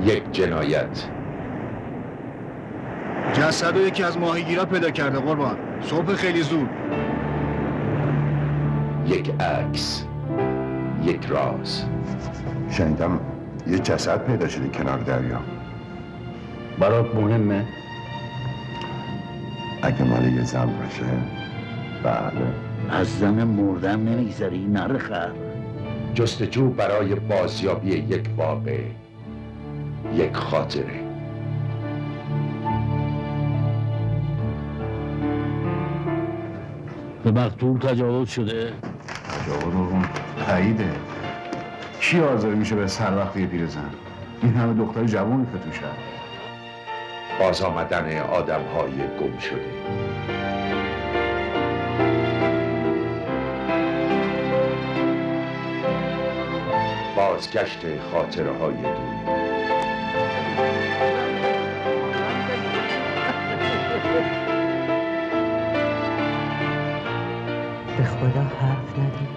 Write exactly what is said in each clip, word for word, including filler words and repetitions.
یک جنایت. جسد رو یکی از ماهیگیرا پیدا کرده قربان، صبح خیلی زود. یک عکس، یک راز. شنیدم یه جسد پیدا شده کنار دریا. برات مهمه؟ اگه مال یه زن باشه بله. از زن مردن نمیگذری نرخر. جستجو برای بازیابی یک واقع، یک خاطره. به مقتول تجاوز شده؟ تجاوز رو تاییده. کی حاضر میشه به سر وقت یه پیرزن؟ این همه دختر جوانی که توشه. باز آمدن آدم های گم شده. بازگشت خاطره های دور. به خدا حرف ندیم.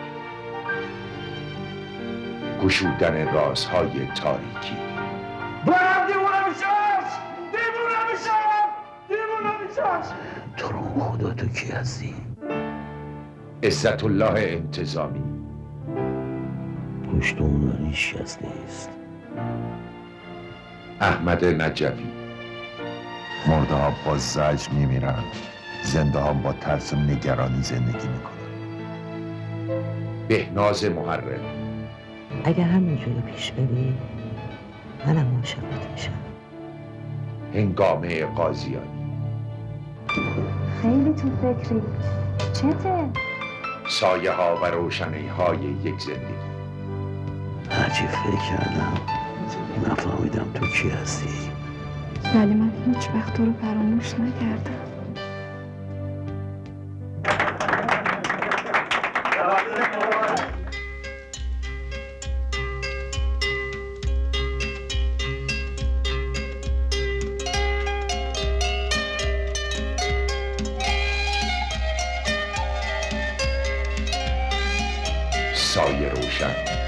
گشودن رازهای تاریکی. برم دیوونه میشم! دیوونه میشم! دیوونه میشم! تو رو خدا تو کی هستی؟ عزت الله انتظامی. پشت اون هیچ کس نیست. احمد نجوی. مرده ها با زجر میمیرن، زنده ها با ترس و نگرانی زندگی میکنن. بهناز محرم. اگه همینجوری پیش بری منم عاشقت میشم. هنگامه قاضیانی. خیلی تو فکری. چته؟ سایه ها و روشنی های یک زندگی. هرچی فکر کردم نفهمیدم تو کی هستی. ولی من هیچ وقت تو رو فراموش نکردم. سایه روشن.